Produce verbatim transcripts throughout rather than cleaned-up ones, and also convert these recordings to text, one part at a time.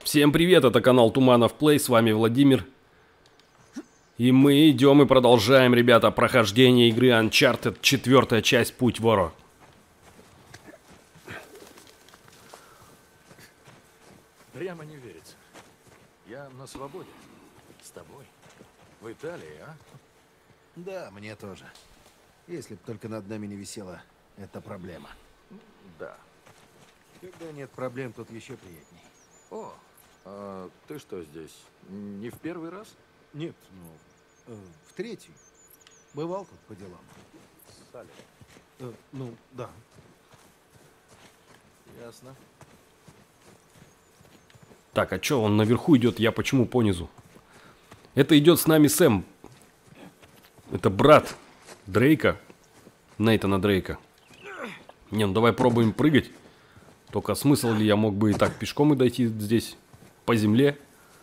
Всем привет, это канал Туманов Плей, с вами Владимир. И мы идем и продолжаем, ребята, прохождение игры Uncharted, четвертая часть Путь вора. Прямо не верится. Я на свободе. С тобой. В Италии, а? Да, мне тоже. Если б только над нами не висела эта проблема. Да. Когда нет проблем, тут еще приятней. О, а ты что здесь? Не в первый раз? Нет, ну, э, в третий. Бывал тут по делам. Салли. Э, ну, да. Ясно. Так, а чё, он наверху идет, я почему понизу? Это идет с нами Сэм. Это брат Дрейка. Нейтана Дрейка. Не, ну давай пробуем прыгать. Только смысл ли, я мог бы и так пешком и дойти здесь по земле.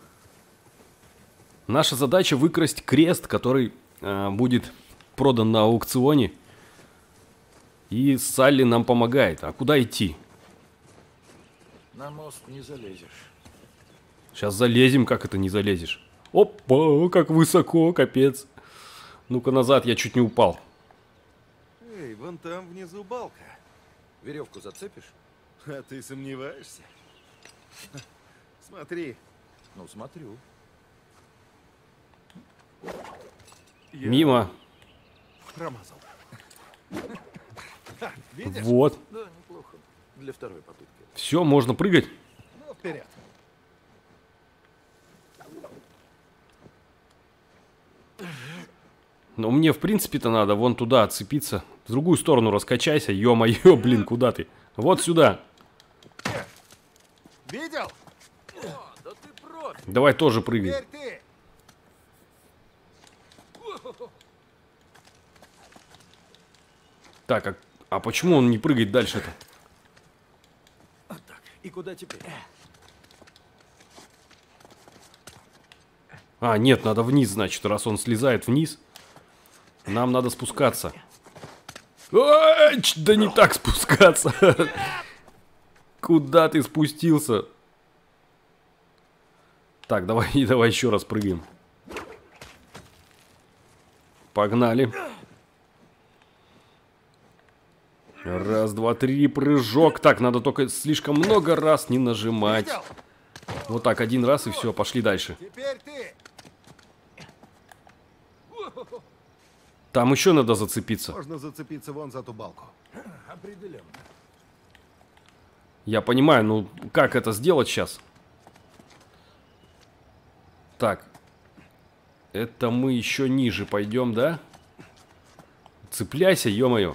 Наша задача выкрасть крест, который э, будет продан на аукционе. И Салли нам помогает. А куда идти? На мост не залезешь. Сейчас залезем, как это не залезешь? Опа, как высоко, капец. Ну-ка назад, я чуть не упал. Эй, вон там внизу балка. Веревку зацепишь? А ты сомневаешься? Смотри. Ну, смотрю. Я Мимо. промазал. Ха, видишь? Вот. Да, неплохо. Для второй попытки. Все, можно прыгать. Ну, вперед. Но мне, в принципе-то, надо вон туда отцепиться. В другую сторону раскачайся. Ё-моё, блин, куда ты? Вот сюда. Видел? О, да ты профи! Давай тоже прыгай. Теперь ты. Так, а, а почему он не прыгает дальше-то? Вот так. И куда теперь? А, нет, надо вниз, значит, раз он слезает вниз. Нам надо спускаться. Ой, да не так спускаться. Куда ты спустился? Так, давай, давай еще раз прыгаем. Погнали. Раз, два, три, прыжок. Так, надо только слишком много раз не нажимать. Видел? Вот так, один раз и все, пошли дальше. Теперь ты. Там еще надо зацепиться. Можно зацепиться вон за ту балку. Определенно. Я понимаю, ну как это сделать сейчас? Так. Это мы еще ниже пойдем, да? Цепляйся, ё-моё.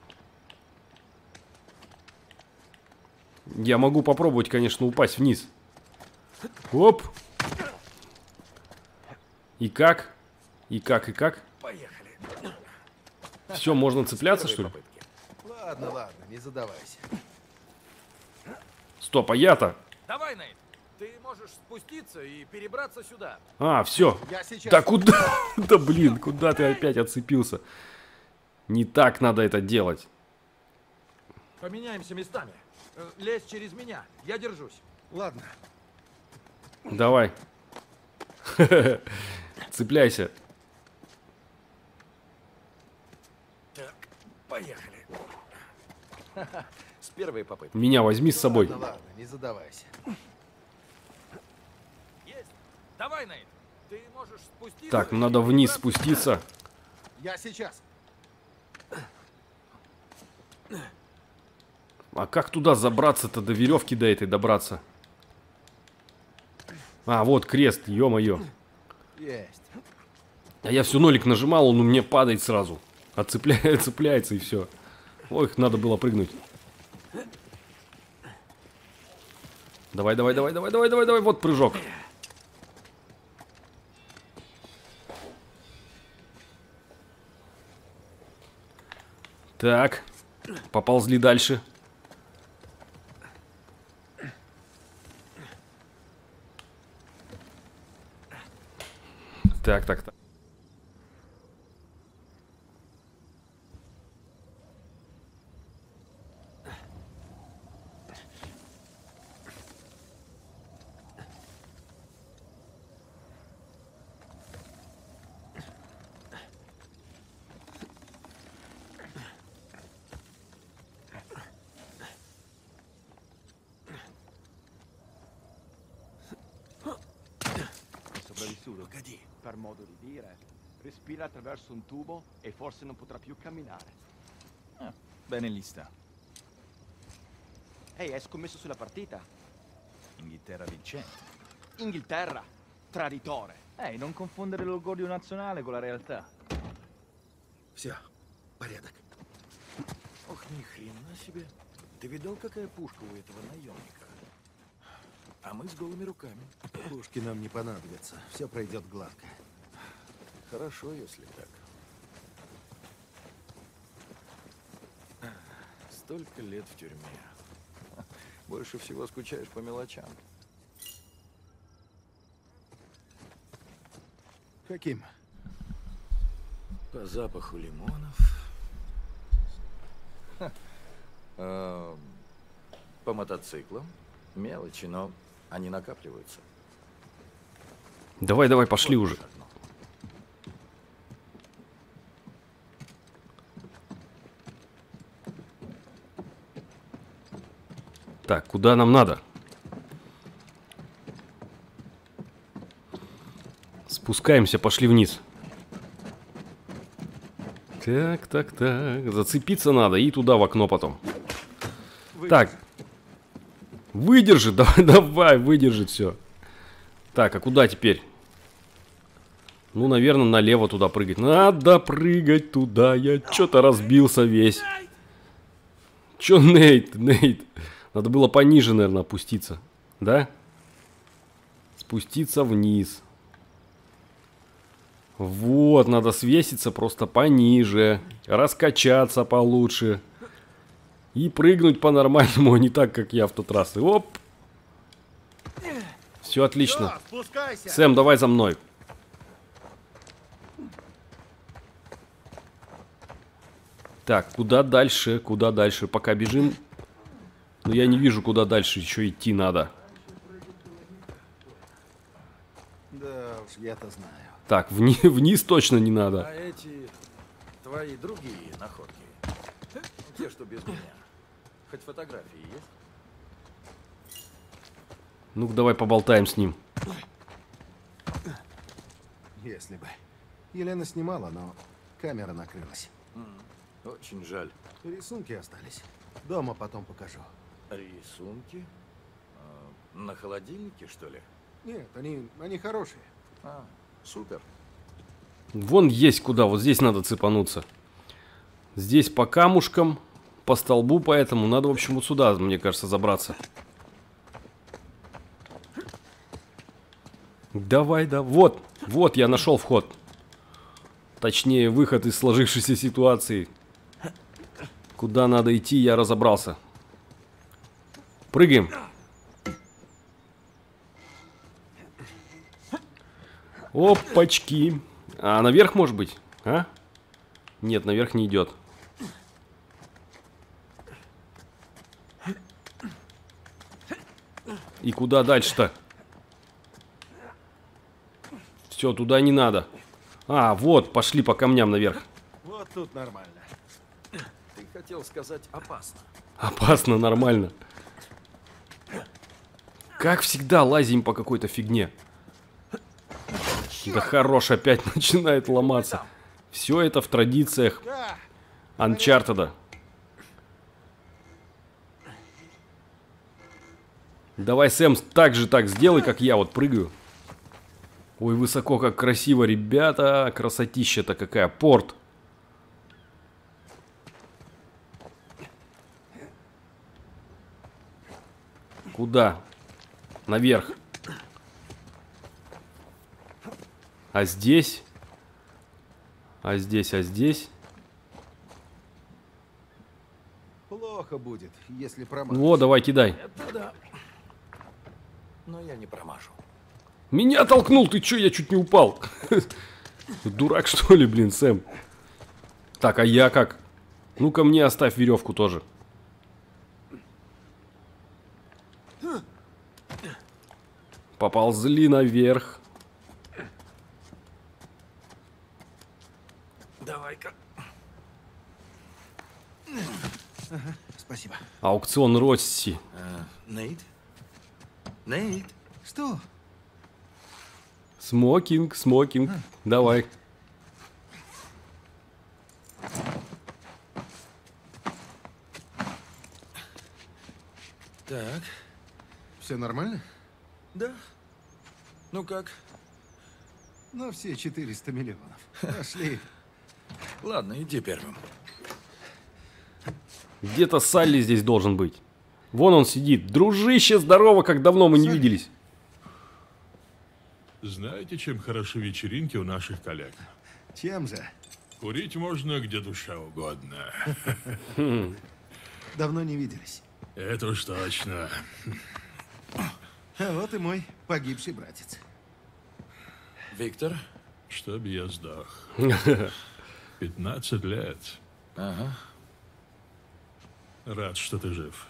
Я могу попробовать, конечно, упасть вниз. Оп. И как? И как, и как? Поехали. Все, можно цепляться, что ли? Попытки. Ладно, ладно, не задавайся. Стоп, а я-то? Давай, Нейт. Ты можешь спуститься и перебраться сюда. А, все. Я сейчас. Да куда? Да блин, куда ты опять отцепился? Не так надо это делать. Поменяемся местами. Э, Лезь через меня. Я держусь. Ладно. Давай. Цепляйся. Так, поехали. С первой попытки. Меня возьми с собой. Ладно, ладно, не задавайся. Есть. Давай, Нейт. Ты можешь спуститься. Так, и надо вниз перебраться. спуститься. Я сейчас. А как туда забраться-то, до веревки до этой добраться? А, вот крест, ё-моё. Есть. А я все нолик нажимал, он у меня падает сразу. Отцепляет, цепляется и все. Ой, надо было прыгнуть. Давай, давай, давай, давай, давай, давай, давай, вот прыжок. Так, поползли дальше. Так, так, так. scudo. Погоди. Per modo di dire, respira attraverso un tubo e forse non potrà più camminare. Ah, bene lì sta. Ehi, hai scommesso sulla partita? Inghilterra vincente. Inghilterra, traditore. Ehi, non confondere l'orgoglio nazionale con la realtà. Все, порядок. Ох, ни хрена себе. Ты видал, какая пушка у этого наемника? А мы с голыми руками. Пушки нам не понадобятся. Все пройдет гладко. Хорошо, если так. Столько лет в тюрьме. Больше всего скучаешь по мелочам. Каким? По запаху лимонов. Эм, По мотоциклам. Мелочи, но они накапливаются. Давай, давай, пошли уже. Одно. Так, куда нам надо? Спускаемся, пошли вниз. Так, так, так. Зацепиться надо и туда в окно потом. Так. Выдержи, давай, давай, выдержи все. Так, а куда теперь? Ну, наверное, налево туда прыгать. Надо прыгать туда. Я что-то разбился весь. Че, Нейт, Нейт? Надо было пониже, наверное, опуститься. Да? Спуститься вниз. Вот, надо свеситься просто пониже. Раскачаться получше. И прыгнуть по-нормальному, а не так, как я в тот раз. И оп! Все отлично. Спускайся! Сэм, давай за мной. Так, куда дальше? Куда дальше? Пока бежим. Но я не вижу, куда дальше еще идти надо. Да уж, я-то знаю. Так, вни вниз точно не надо. А эти твои другие находки? Те, что без меня. Хоть фотографии есть? Ну-ка, давай поболтаем с ним. Если бы. Елена снимала, но камера накрылась. Очень жаль. Рисунки остались. Дома потом покажу. Рисунки? А, на холодильнике, что ли? Нет, они, они хорошие. А, супер. Вон есть куда, вот здесь надо цепануться. Здесь по камушкам, по столбу, поэтому надо, в общем, вот сюда, мне кажется, забраться. Давай, да, вот, вот я нашел вход. Точнее, выход из сложившейся ситуации. Куда надо идти, я разобрался. Прыгаем. Опачки. А наверх, может быть? А? Нет, наверх не идет. И куда дальше-то? Все, туда не надо. А, вот, пошли по камням наверх. Вот тут нормально. Ты хотел сказать опасно. Опасно, нормально. Как всегда, лазим по какой-то фигне. Да хорош, опять начинает ломаться. Все это в традициях Да, Uncharted. Давай, Сэм, так же так сделай, как я вот прыгаю. Ой, высоко, как красиво, ребята. Красотища-то какая. Порт. Куда? Наверх. А здесь? А здесь, а здесь? плохо будет, если промажешь. Во, давай, кидай. Это да. Но я не промажу. Меня толкнул, ты чё, я чуть не упал. Дурак, что ли, блин, Сэм? Так, а я как? Ну-ка мне оставь веревку тоже. Поползли наверх. Давай-ка. Спасибо. Аукцион Росси. А, Нейт? Нейт? Что? Смокинг, смокинг. Давай. Так, Все нормально? да. Ну как? На все четыреста миллионов. Пошли. Ладно, иди первым. Где-то Салли здесь должен быть. Вон он сидит. Дружище, здорово, как давно мы не Салли. виделись. Знаете, чем хороши вечеринки у наших коллег? Чем же? Курить можно где душа угодно. Давно не виделись. Это уж точно. А вот и мой погибший братец. Виктор? Чтоб я сдох. Пятнадцать лет. Ага. Рад, что ты жив.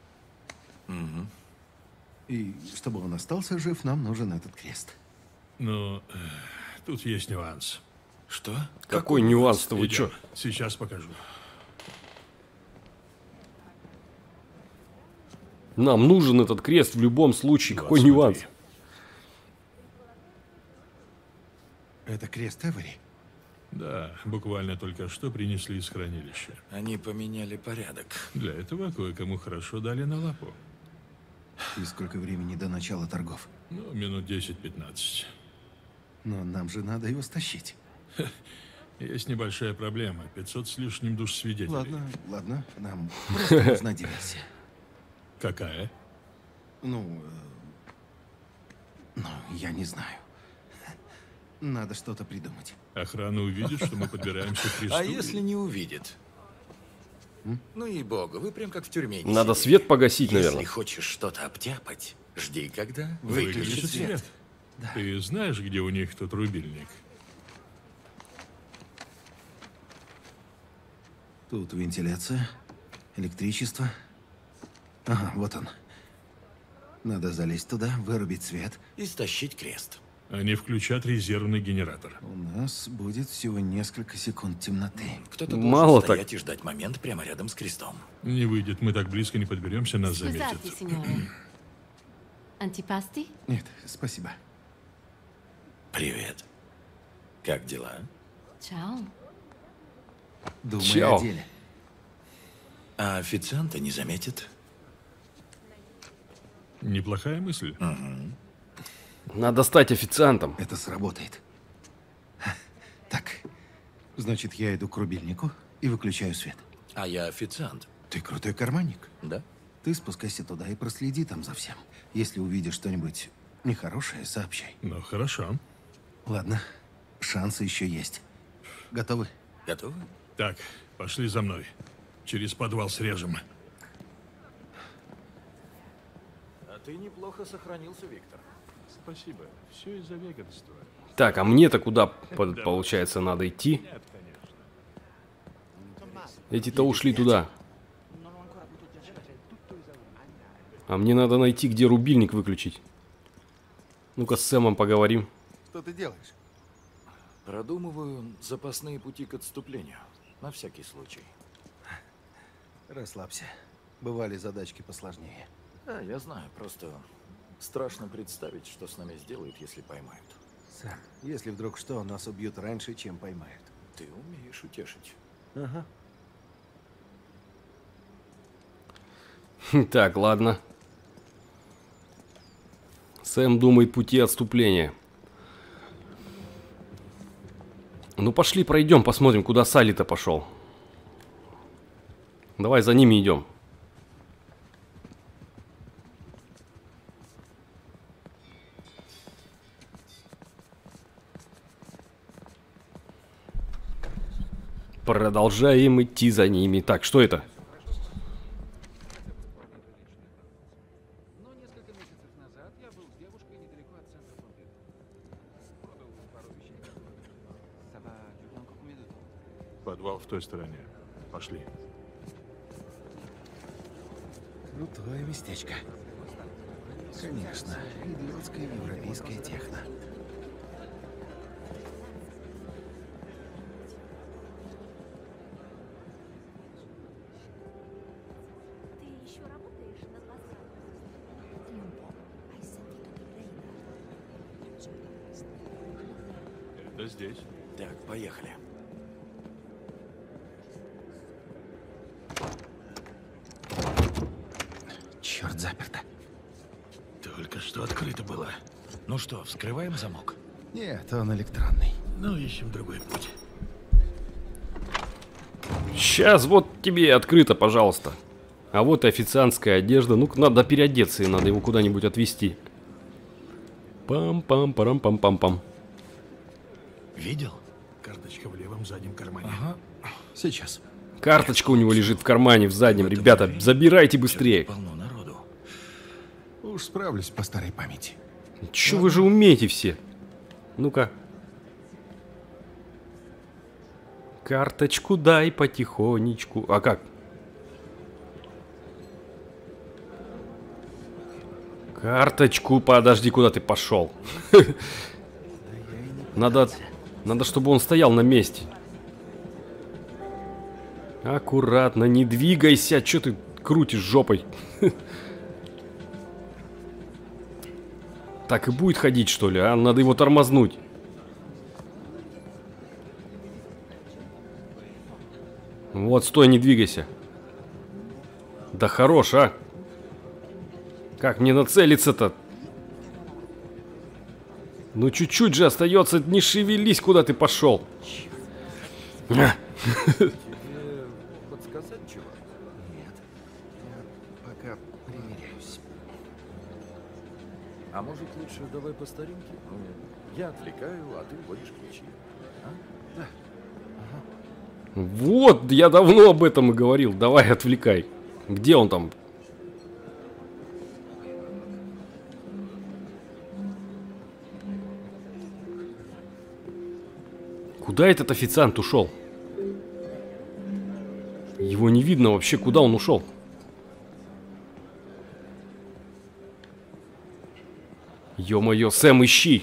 И чтобы он остался жив, нам нужен этот крест. Но э, тут есть нюанс. Что? Какой нюанс-то, вы Идем. чё? Сейчас покажу. Нам нужен этот крест в любом случае. Вот, Какой смотри. нюанс? Это крест Эвери. Да, буквально только что принесли из хранилища. Они поменяли порядок. Для этого кое-кому хорошо дали на лапу. И сколько времени до начала торгов? Ну, минут десять-пятнадцать. Но нам же надо его стащить. Есть небольшая проблема. пятьсот с лишним душ свидетелей. Ладно, ладно, нам просто нужна диверсия. Какая? Ну, э, ну, я не знаю. Надо что-то придумать. Охрана увидит, что мы подбираемся к кресту. А если не увидит? Ну и бога, вы прям как в тюрьме. не Надо сидели. свет погасить, Если наверное. хочешь что-то обтяпать, жди, когда Выключи выключит свет. свет. Ты знаешь, где у них тут рубильник? Тут вентиляция, электричество. Ага, вот он. Надо залезть туда, вырубить свет. И стащить крест. Они включат резервный генератор. У нас будет всего несколько секунд темноты. Кто-то Мало должен так. стоять и ждать момент прямо рядом с крестом. Не выйдет, мы так близко не подберемся, нас Scusate, заметят. signore. Antipasti? Нет, спасибо. Привет. Как дела? Ciao. Думай Чао. о деле. А официанта не заметит? Неплохая мысль. Надо стать официантом. Это сработает. Так, значит, я иду к рубильнику и выключаю свет. А я официант, Ты крутой карманник. да? Ты спускайся туда и проследи там за всем. Если увидишь что-нибудь нехорошее, сообщай. Ну, хорошо. Ладно, шансы еще есть. Готовы? Готовы? Так, пошли за мной. Через подвал срежем. А ты неплохо сохранился, Виктор. Спасибо. Все из-за веганства. Так, а мне-то куда, по- получается, надо идти? Эти-то ушли туда. А мне надо найти, где рубильник выключить. Ну-ка с Сэмом поговорим. Что ты делаешь? Продумываю запасные пути к отступлению. На всякий случай. Расслабься. Бывали задачки посложнее. Да, я знаю, просто страшно представить, что с нами сделают, если поймают. Сэм, если вдруг что, нас убьют раньше, чем поймают. Ты умеешь утешить. Ага. Так, ладно. Сэм думает пути отступления. Ну пошли пройдем, посмотрим, куда Салли-то пошел. Давай за ними идем. Продолжаем идти за ними. Так, что это? Но несколько месяцев назад я был с девушкой недалеко от центра Помпиду. Продал пару вещей. Ça va durer encore combien de temps? Подвал в той стороне. Пошли. Крутое местечко. Конечно, идиотская европейская техно. Ты еще работаешь над мозгами? Un po'. Hai sentito di Brenda? здесь. Так, поехали. Черт, заперто. Только что открыто было. Ну что, вскрываем замок? Нет, он электронный. Ну, ищем другой путь. Сейчас вот тебе открыто, пожалуйста. А вот и официантская одежда. Ну-ка, надо переодеться, и надо его куда-нибудь отвезти. Пам-пам-парам-пам-пам-пам. Видел? Карточка в левом заднем кармане. Ага. Сейчас. Карточка у него лежит в кармане в заднем. Ребята, забирайте быстрее. Полно народу. Уж справлюсь по старой памяти. Че вы же умеете все? Ну-ка. Карточку дай потихонечку. А как? Карточку, подожди, куда ты пошел? Надо, надо, чтобы он стоял на месте. Аккуратно, не двигайся. Че ты крутишь жопой? Так и будет ходить, что ли? А надо его тормознуть. Вот, стой, не двигайся. Да хорош, а. Как мне нацелиться-то? Ну чуть-чуть же остается. Не шевелись, куда ты пошел. Подсказать чего? Нет. Я пока примеряюсь. А может лучше давай по старинке? Ну, я отвлекаю, а ты вводишь ключи. Вот, я давно об этом и говорил. Давай, отвлекай. Где он там? Куда этот официант ушел? Его не видно вообще, куда он ушел. Ё-моё, Сэм, ищи!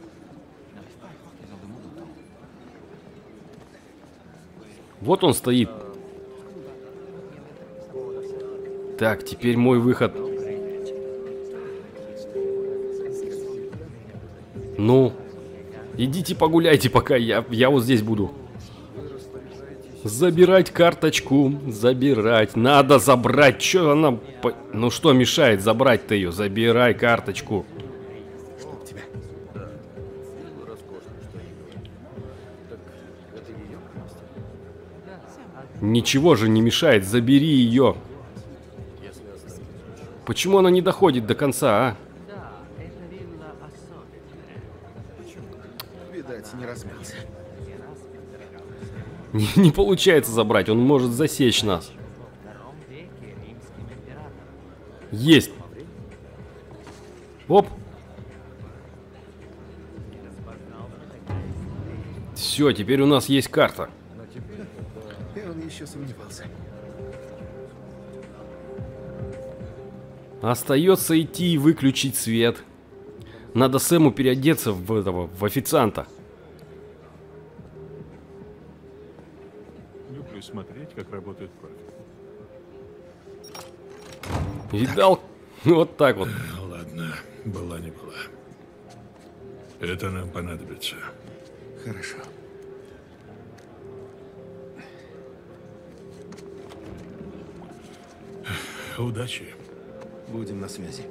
Вот он стоит. Так, теперь мой выход. Ну, идите погуляйте, пока я, я вот здесь буду. Забирать карточку, забирать. Надо забрать. Че она... по- Ну что мешает забрать-то ее? Забирай карточку. Чтоб тебя. Ничего же не мешает, забери ее. Почему она не доходит до конца, а? Видать, не размялся. Не, не получается забрать, он может засечь нас. Есть. Оп. Все, теперь у нас есть карта. И он еще сомневался. Остается идти и выключить свет. Надо Сэму переодеться в этого, в официанта. Люблю смотреть, как работает профи. Видал? Вот так вот. Ладно, была не была. Это нам понадобится. Хорошо. Удачи. Будем на связи.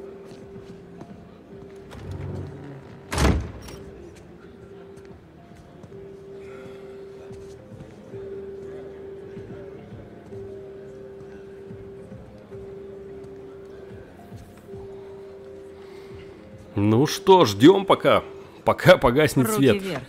Ну что, ждем пока. Пока погаснет Руки свет. вверх.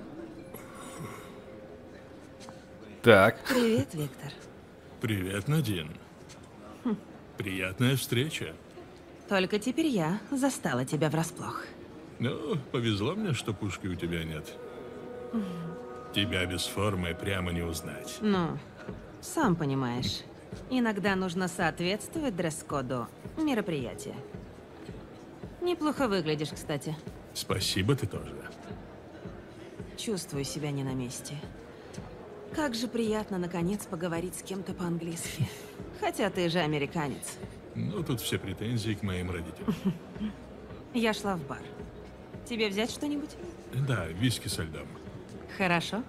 Так. Привет, Виктор. Привет, Надин. Приятная встреча. Только теперь я застала тебя врасплох. Ну, повезло мне, что пушки у тебя нет. Тебя без формы прямо не узнать. Ну, сам понимаешь, иногда нужно соответствовать дресс-коду мероприятия. Неплохо выглядишь, кстати. Спасибо, ты тоже. Чувствую себя не на месте. Как же приятно, наконец, поговорить с кем-то по-английски. Хотя ты же американец. Ну, тут все претензии к моим родителям. Я шла в бар. Тебе взять что-нибудь? Да, виски со льдом. Хорошо.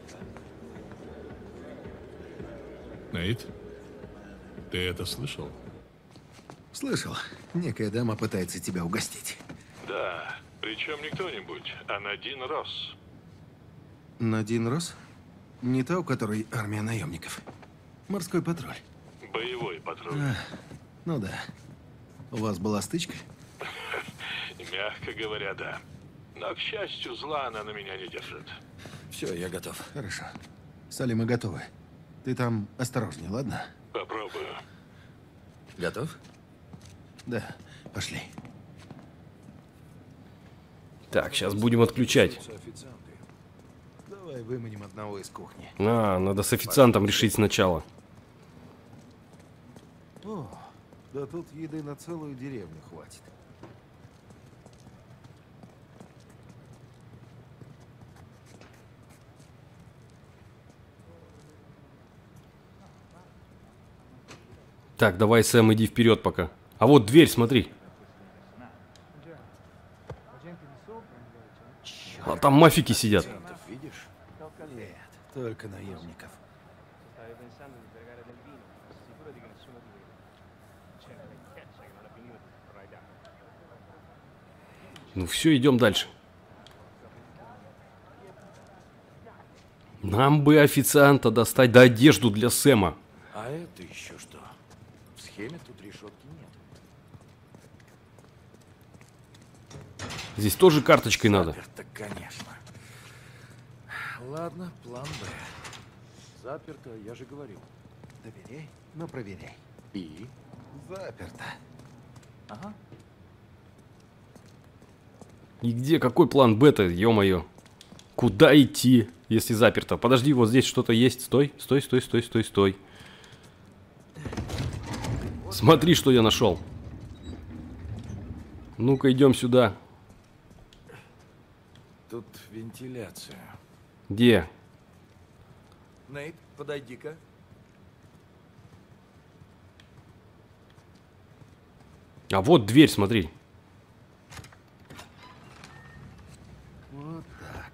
Нейт, ты это слышал? Слышал. Некая дама пытается тебя угостить. Да, причем не кто-нибудь, а Надин Росс. Надин Росс? Не та, у которой армия наемников. Морской патруль. Боевой патруль. А, ну да. У вас была стычка? Мягко говоря, да. Но, к счастью, зла она на меня не держит. Все, я готов. Хорошо. Салли, мы готовы. Ты там осторожней, ладно? Попробую. Готов? Да, пошли. Так, сейчас будем отключать. Давай выманим одного из кухни. А, надо с официантом решить сначала. О, да тут еды на целую деревню хватит. Так, давай, Сэм, иди вперед пока. А вот дверь, смотри. А там мафики сидят. Видишь? Нет, только наемников. Ну все, идем дальше. Нам бы официанта достать, да одежду для Сэма. А это еще что? В схеме тут решетки нет. Здесь тоже карточкой надо. Заперто, конечно. Ладно, план Б. Заперто, я же говорил. Доверяй, но проверяй. И? Заперто. Ага. И где, какой план Б-то, ё-моё? Куда идти, если заперто? Подожди, вот здесь что-то есть. Стой, стой, стой, стой, стой, стой. Смотри, что я нашел. Ну-ка, идем сюда. Тут вентиляция. Где? Нейт, подойди-ка. А вот дверь, смотри. Вот так.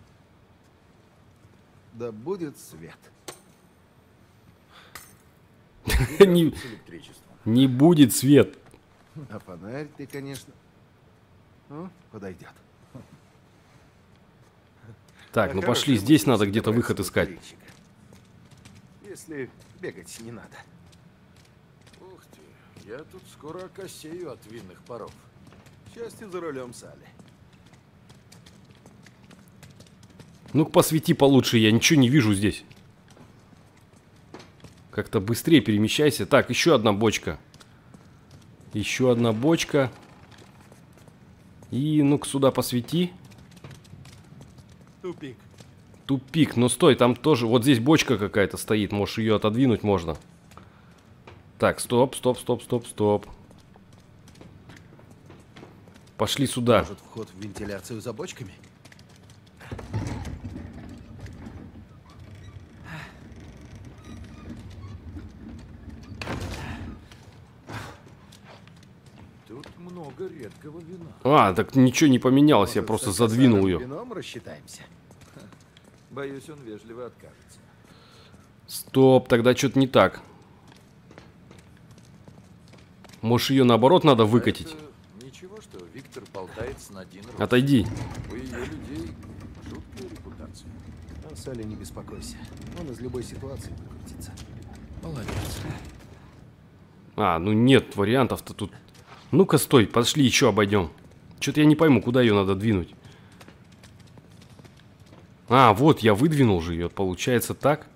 Да будет свет. не, С электричеством. не будет свет. А фонарь ты, конечно... Ну, подойдет. Так, А ну хорошая пошли, здесь мысль надо где-то собираться выход в искать. курильщика. Если бегать не надо. Ух ты, я тут скоро окосею от винных паров. К счастью, за рулем Салли. Ну-ка, посвети получше, я ничего не вижу здесь. Как-то быстрее перемещайся. Так, еще одна бочка. Еще одна бочка. И ну-ка сюда посвети. Тупик. Тупик. Ну стой, там тоже... Вот здесь бочка какая-то стоит. Можешь ее отодвинуть можно. Так, стоп, стоп, стоп, стоп, стоп. Пошли сюда. Может, вход в вентиляцию за бочками? Тут много редкого вина. А, так ничего не поменялось. Я Может, просто с задвинул официальным ее. вином рассчитаемся. Боюсь, он вежливо откажется. Стоп, тогда что-то не так. Может, ее наоборот надо выкатить? А это ничего, что Виктор болтает с Надин Росс. Отойди. У ее людей жуткая репутация. А Салли, не беспокойся. Он из любой ситуации выкрутится. Молодец. А, ну нет вариантов-то тут. Ну-ка, стой, пошли еще обойдем. Что-то я не пойму, куда ее надо двинуть. А, вот, я выдвинул же ее. Получается так.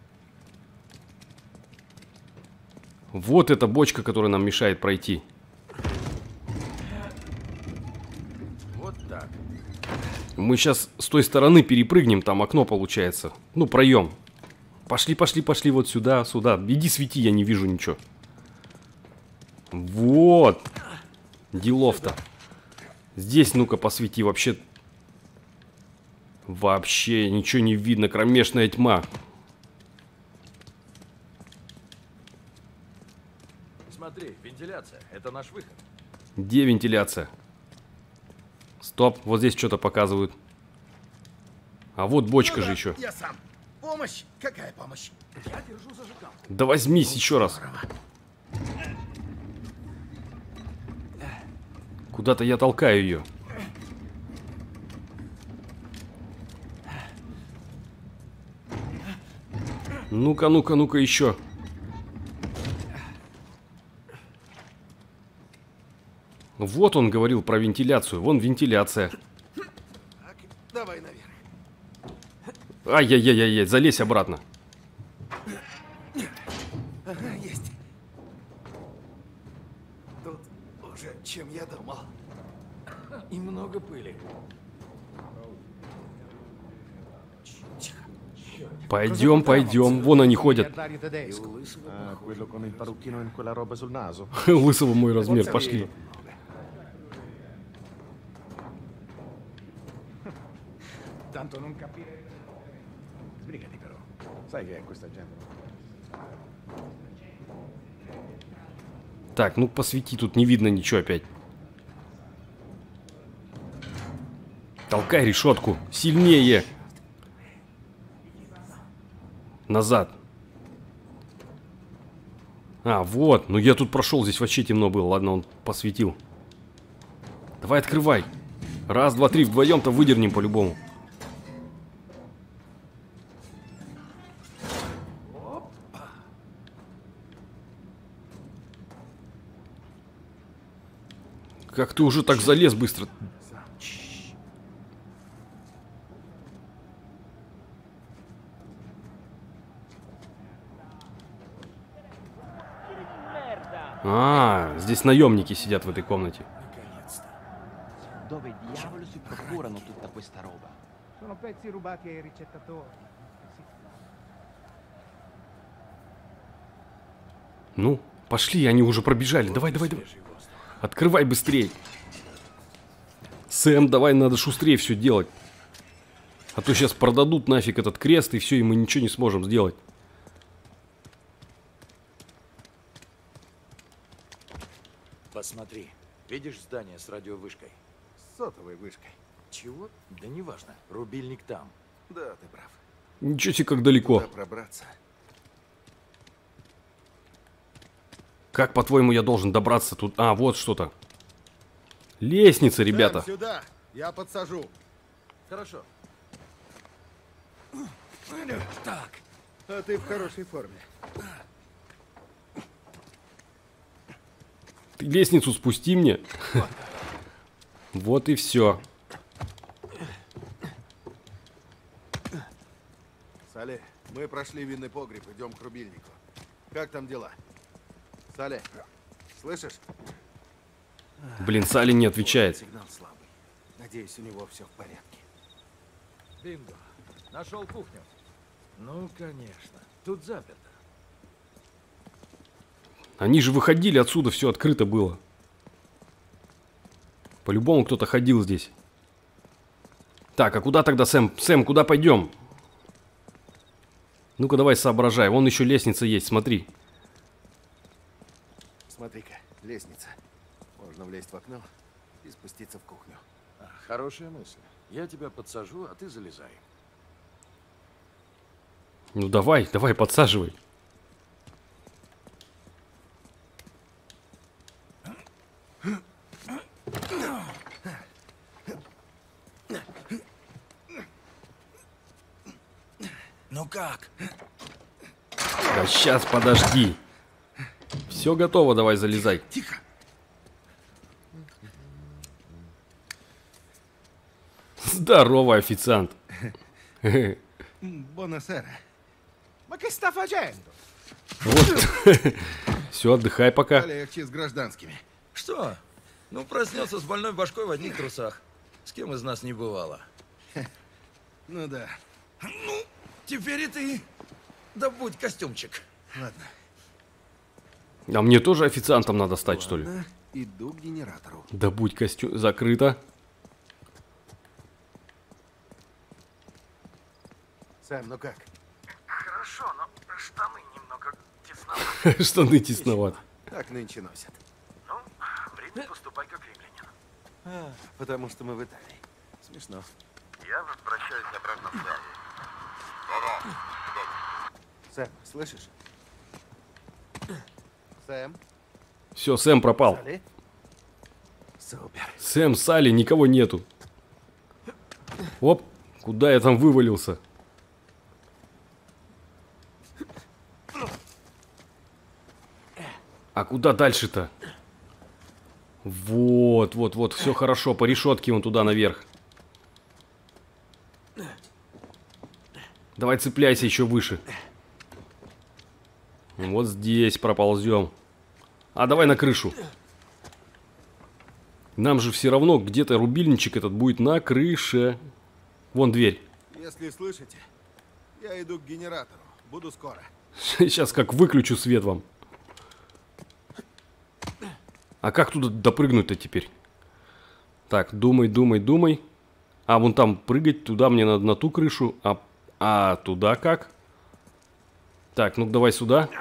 Вот эта бочка, которая нам мешает пройти. Вот так. Мы сейчас с той стороны перепрыгнем, там окно получается. Ну, проем. Пошли, пошли, пошли вот сюда, сюда. Иди свети, я не вижу ничего. Вот. Делов-то. Здесь, ну-ка, посвети. Вообще... Вообще ничего не видно. Кромешная тьма. Смотри, вентиляция. Это наш выход. Где вентиляция? Стоп, вот здесь что-то показывают. А вот бочка же еще. Я сам. Помощь? Какая помощь? Я держу зажигалку. Да возьмись еще раз. Куда-то я толкаю ее. Ну-ка, ну-ка, ну-ка еще. Вот он говорил про вентиляцию. Вон вентиляция. Так, давай наверх. Ай-яй-яй-яй, залезь обратно. Ага, есть. Тут уже, чем я думал. И много пыли. Пойдем, пойдем. Вон они ходят. И у Лысого, Ah, quello con il parrucchino e quella roba sul naso. Лысого мой размер, пошли. Tanto non capire. Sbrigati però. Sai che è questa gente? Так, ну посвети, тут не видно ничего опять. Толкай решетку. Сильнее. Назад. А, вот. Ну я тут прошел, здесь вообще темно было. Ладно, он посветил. Давай открывай. Раз, два, три. Вдвоем-то выдернем по-любому. Как ты уже так залез быстро? А, здесь наемники сидят в этой комнате. Dove diavolo si procurano tutta questa roba? Sono pezzi rubati ai ricettatori. Ну, пошли, они уже пробежали. Давай, давай, давай. Открывай быстрее. Сэм, давай, надо шустрее все делать. А то сейчас продадут нафиг этот крест, и все, и мы ничего не сможем сделать. Посмотри. Видишь здание с радиовышкой? С сотовой вышкой. Чего? Да неважно. Рубильник там. Да, ты прав. Ничего себе, как далеко. Куда пробраться? Как, по-твоему, я должен добраться тут? А, вот что-то. Лестница, ребята. Сэм, сюда. Я подсажу. Хорошо. Так. А ты в хорошей форме. Ты лестницу спусти мне. Вот и все. Сале, мы прошли винный погреб, идем к рубильнику. Как там дела? Сале, слышишь? Блин, Салли не отвечает. Сигнал слабый. Надеюсь, у него все в порядке. Бинго. Нашел кухню. Ну, конечно. Тут заперто. Они же выходили отсюда, все открыто было. По-любому кто-то ходил здесь. Так, а куда тогда, Сэм? Сэм, куда пойдем? Ну-ка, давай соображай. Вон еще лестница есть, смотри. Смотри-ка, лестница. Можно влезть в окно и спуститься в кухню. А, хорошая мысль. Я тебя подсажу, а ты залезай. Ну давай, давай, подсаживай. Ну как? Да сейчас, подожди. Все готово, давай залезай. Тихо. Здорово, официант. Бонасера. Ma che sta facendo? Вот. Все, отдыхай пока. Полегче с гражданскими. Что? Ну, проснется с больной башкой в одних трусах. С кем из нас не бывало. Ну да. Ну, теперь и ты. Добудь костюмчик. Ладно. А мне тоже официантом надо стать, что ли? Ладно, иду к генератору. Да будь костюм. Закрыто. Сэм, ну как? Хорошо, но штаны немного тесноваты. Штаны тесноват. Так нынче носят. Ну, брит, поступай как римлянин. А, потому что мы в Италии. Смешно. Я возвращаюсь обратно в Салли. Сэм, слышишь? Сэм? Все, Сэм пропал. Салли? Супер. Сэм, Салли, никого нету. Оп, куда я там вывалился? А куда дальше-то? Вот, вот, вот, все хорошо. По решетке вон туда наверх. Давай цепляйся еще выше. Вот здесь проползем. А давай на крышу. Нам же все равно где-то рубильничек этот будет на крыше. Вон дверь. Если слышите, я иду к генератору. Буду скоро. Сейчас как выключу свет вам. А как туда допрыгнуть-то теперь? Так, думай, думай, думай. А, вон там прыгать, туда мне надо на ту крышу. А, а туда как? Так, ну давай сюда.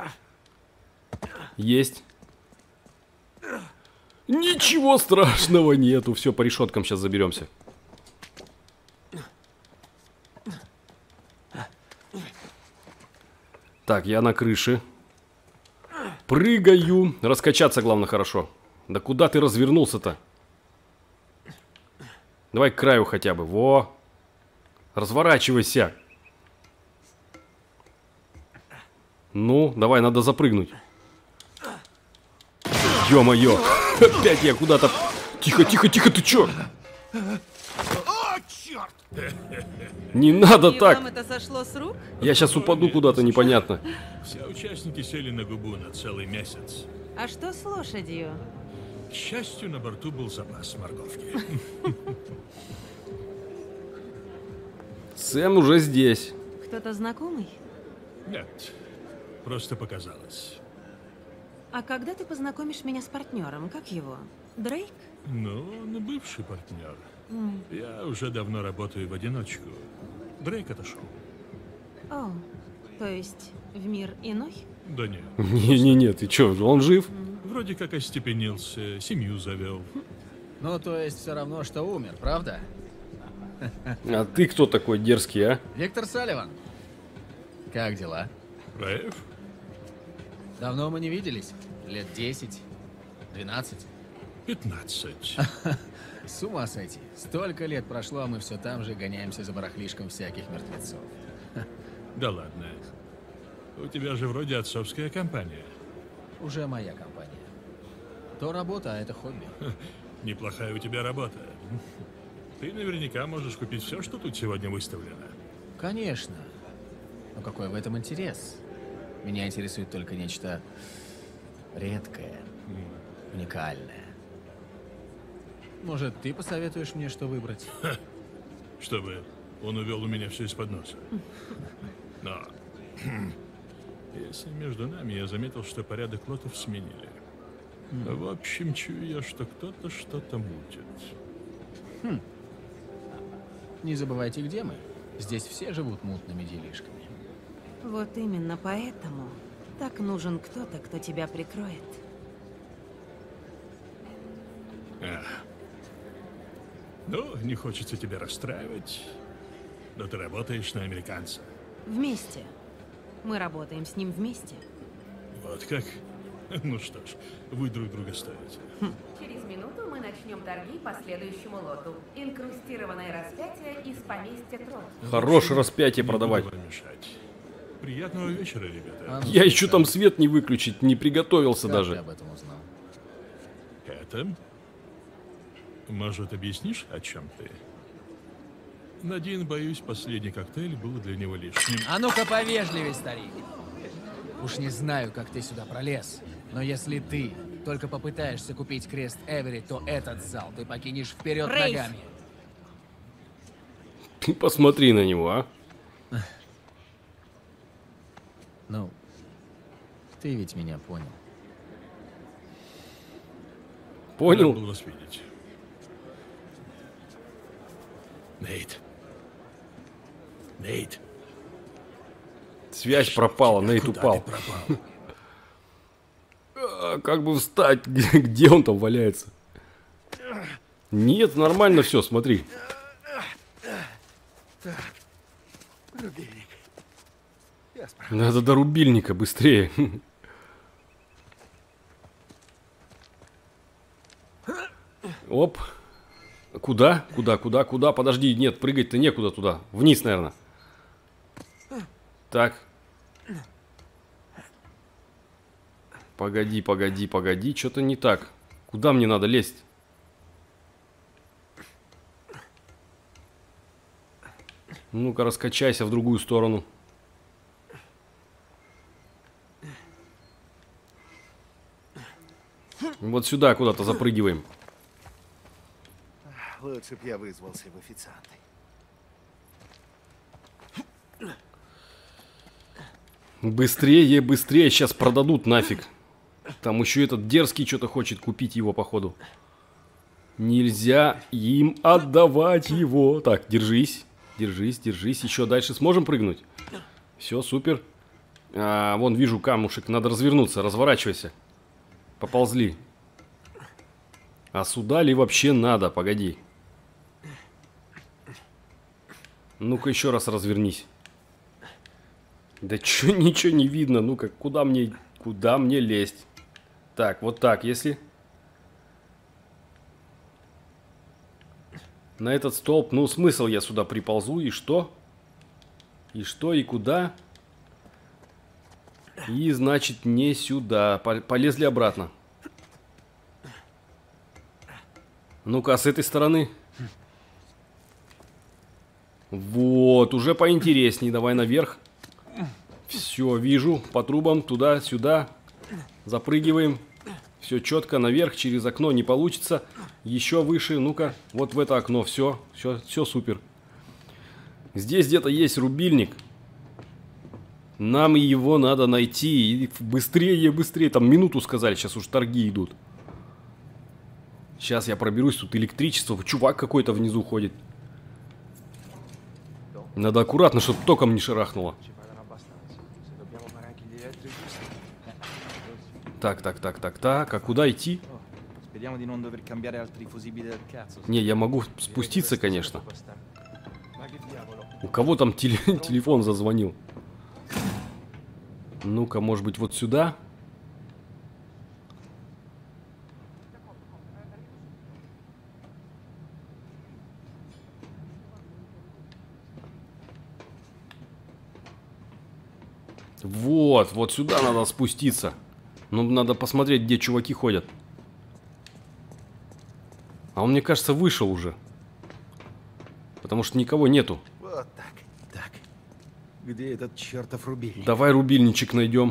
Есть. Ничего страшного нету. Все, по решеткам сейчас заберемся. Так, я на крыше. Прыгаю. Раскачаться, главное, хорошо. Да куда ты развернулся-то? Давай к краю хотя бы. Во. Разворачивайся. Ну, давай, надо запрыгнуть. Ё-моё. Опять я куда-то... Тихо, тихо, тихо, ты чё? О, черт! Не надо И так. вам это сошло с рук? Я сейчас упаду куда-то, непонятно. Все участники сели на губу на целый месяц. А что с лошадью? К счастью, на борту был запас морковки. Сэм уже здесь. Кто-то знакомый? Нет, просто показалось. А когда ты познакомишь меня с партнером? Как его? Дрейк? Ну, он бывший партнер. М. Я уже давно работаю в одиночку. Дрейк отошел. О, то есть в мир иной? Да нет. Не-не-не, ты чё, он жив? Вроде как остепенился, семью завел. Ну, то есть все равно, что умер, правда? А ты кто такой дерзкий, а? Виктор Салливан. Как дела? Раев? Давно мы не виделись? Лет десять? Двенадцать? Пятнадцать. С ума сойти. Столько лет прошло, а мы все там же гоняемся за барахлишком всяких мертвецов. Да ладно. У тебя же вроде отцовская компания. Уже моя компания. То работа, а это хобби. Неплохая у тебя работа. Ты наверняка можешь купить все, что тут сегодня выставлено. Конечно. Но какой в этом интерес? Меня интересует только нечто редкое, уникальное. Может, ты посоветуешь мне, что выбрать? Чтобы он увел у меня все из-под носа. Но, если между нами, я заметил, что порядок лотов сменили. В общем, чую я, что кто-то что-то мутит. Хм. Не забывайте, где мы. Здесь все живут мутными делишками. Вот именно поэтому так нужен кто-то, кто тебя прикроет. А. Ну, не хочется тебя расстраивать, но ты работаешь на американца. Вместе. Мы работаем с ним вместе. Вот как? Ну что ж, вы друг друга стоите. Через минуту мы начнем торги по следующему лоту. Инкрустированное распятие из поместья Трот. Хорошее распятие продавать. Не буду вам мешать. Приятного вечера, ребята. Я еще там свет не выключить, не приготовился Как даже. ты об этом узнал? Это? Может, объяснишь, о чем ты? Надин, боюсь, последний коктейль был для него лишним. А ну-ка повежливей, старик. Уж не знаю, как ты сюда пролез, но если ты только попытаешься купить крест Эвери, то этот зал ты покинешь вперед Рейф. ногами. Ты посмотри на него, а. Ну, ты ведь меня понял. Понял? Рад был вас видеть. Нейт. Нейт. Связь пропала, Нейт Куда упал. ты пропал? А, как бы встать? Где, где он там валяется? Нет, нормально все, смотри. Так, рубильник. Я справлюсь. Надо до рубильника быстрее. Оп. Куда? Куда, куда, куда? Подожди, нет, прыгать-то некуда туда. Вниз, наверное. Так. Погоди, погоди, погоди. Что-то не так. Куда мне надо лезть? Ну-ка, раскачайся в другую сторону. Вот сюда куда-то запрыгиваем. Лучше б я вызвался в официанты. Быстрее, быстрее, сейчас продадут нафиг. Там еще этот дерзкий что-то хочет купить его, походу. Нельзя им отдавать его. Так, держись, держись, держись. Еще дальше сможем прыгнуть? Все, супер. А, вон вижу камушек, надо развернуться, разворачивайся. Поползли. А сюда ли вообще надо? Погоди. Ну-ка еще раз развернись. Да чё, ничего не видно. Ну-ка, куда мне, куда мне лезть? Так, вот так, если... На этот столб, ну, смысл я сюда приползу, и что? И что, и куда? И, значит, не сюда. Полезли обратно. Ну-ка, а с этой стороны? Вот, уже поинтересней. Давай наверх. Все, вижу. По трубам, туда, сюда. Запрыгиваем. Все четко, наверх, через окно не получится. Еще выше, ну-ка, вот в это окно. Все, все, все супер. Здесь где-то есть рубильник. Нам его надо найти. И быстрее, быстрее. Там минуту сказали, сейчас уж торги идут. Сейчас я проберусь, тут электричество. Чувак какой-то внизу ходит. Надо аккуратно, чтобы током не шарахнуло. Так, так, так, так, так. А куда идти? Не, я могу спуститься, конечно. У кого там теле телефон зазвонил? Ну-ка, может быть, вот сюда? Вот, вот сюда надо спуститься. Ну, надо посмотреть, где чуваки ходят. А он, мне кажется, вышел уже. Потому что никого нету. Вот так, так. Где этот чертов рубильник? Давай рубильничек найдем.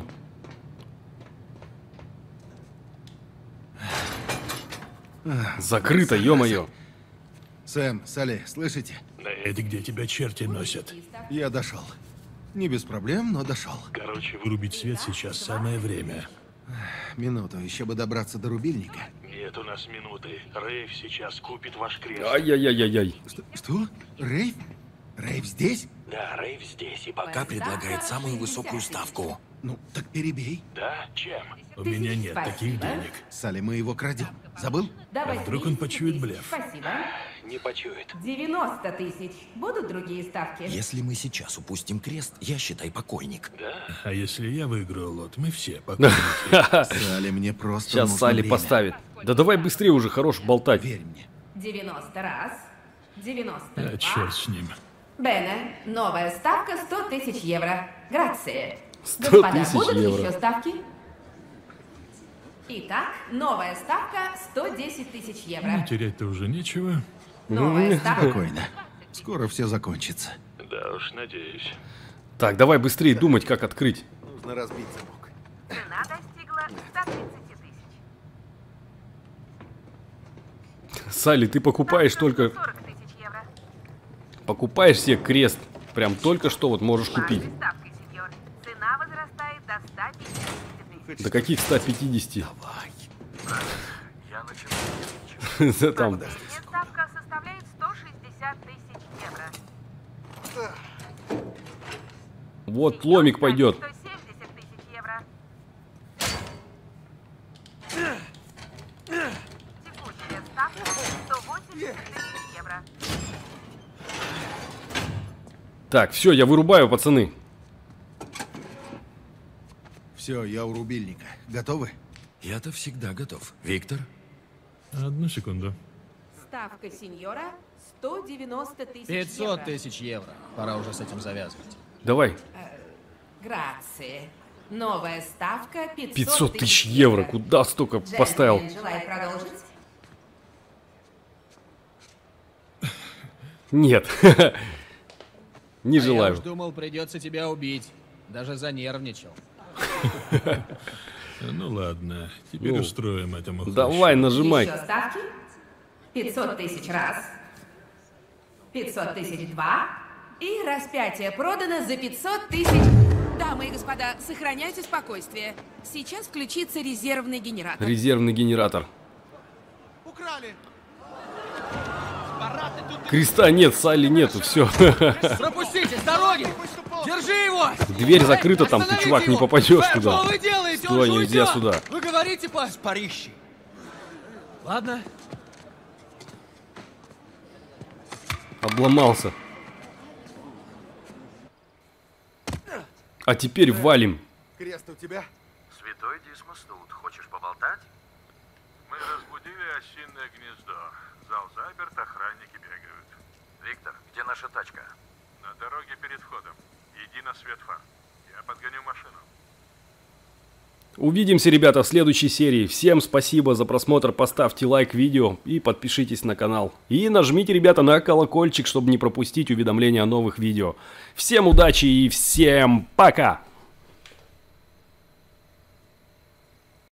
Закрыто, ё-моё. Сэм, Салли, слышите? Да это где тебя черти носят? Я дошел. Не без проблем, но дошел. Короче, вырубить свет сейчас самое время. Минуту, еще бы добраться до рубильника. Нет у нас минуты. Рейв сейчас купит ваш крест. Ай-яй-яй-яй-яй. Что? Что? Рейв? Рейв здесь? Да, Рейв здесь и Пока предлагает самую высокую ставку. Ну, так перебей. Да? Чем? У меня нет таких денег. Салли, мы его крадем. Забыл? А вдруг он почует блеф? Спасибо. Не почует. девяносто тысяч. Будут другие ставки? Если мы сейчас упустим крест, я, считай, покойник. Да? А если я выиграю лот, мы все покойники. Салли, мне просто Сейчас нужно Салли время. поставит. Да давай быстрее уже, хорош болтать. Верь мне. девяносто раз. девяносто два. А черт с ним. Бене, новая ставка сто тысяч евро. Грация. сто Господа, тысяч будут евро. еще ставки? Итак, новая ставка сто десять тысяч евро. Ну, терять-то уже нечего. Новая ставка. Спокойно. Скоро все закончится. Да уж, надеюсь. Так, давай быстрее думать, как открыть. Нужно разбить замок. Цена достигла ста тридцати тысяч. Салли, ты покупаешь только... сорок тысяч евро. Покупаешь себе крест. Прям только что вот можешь купить. Вашей ставкой, сеньор. Цена возрастает до ста пятидесяти тысяч. До каких ста пятидесяти? Давай. Я начинаю. Да там. Последняя ставка составляет сто шестьдесят тысяч евро. Вот ломик пойдет. сто семьдесят тысяч евро. Текущая ставка сто восемьдесят тысяч евро. Так, все, я вырубаю, пацаны. Все, я у рубильника. Готовы? Я-то всегда готов. Виктор? Одну секунду. Ставка сеньора сто девяносто тысяч пятьсот евро. тысяч евро. Пора уже с этим завязывать. Давай. Грации. Новая ставка пятьсот, пятьсот тысяч евро. Куда столько поставил? Желает продолжить? Нет. Не А желаю. я уж думал, придется тебя убить. Даже занервничал. Ну ладно, теперь Ну, устроим этому давай, хрущу. нажимай. Еще ставки? пятьсот тысяч раз. пятьсот тысяч два. И распятие продано за пятьсот тысяч. Дамы и господа, сохраняйте спокойствие. Сейчас включится резервный генератор. Резервный генератор. Украли! Креста нет, Салли нету, все. Пропустите, с дороги! Держи его! Дверь закрыта, там ты, чувак, не попадешь туда. Что вы делаете? Стой, Он нельзя уйдет! сюда. Вы говорите по... Парищи. Ладно. Обломался. А теперь валим. Крест у тебя? Святой Дисмос тут. Хочешь поболтать? Мы разбудили осиное гнездо. Зал заперт, охранники бегают. Виктор, где наша тачка? На дороге перед входом. Иди на свет фар. Я подгоню машину. Увидимся, ребята, в следующей серии. Всем спасибо за просмотр. Поставьте лайк видео и подпишитесь на канал. И нажмите, ребята, на колокольчик, чтобы не пропустить уведомления о новых видео. Всем удачи и всем пока!